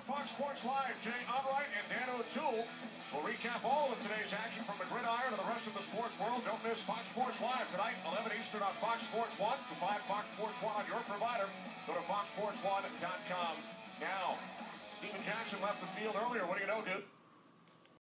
Fox Sports Live. Jay Onrait and Dan O'Toole will recap all of today's action from the gridiron to the rest of the sports world. Don't miss Fox Sports Live tonight, 11 Eastern on Fox Sports 1. To find Fox Sports 1 on your provider, go to foxsports1.com now. Steven Jackson left the field earlier. What do you know, dude?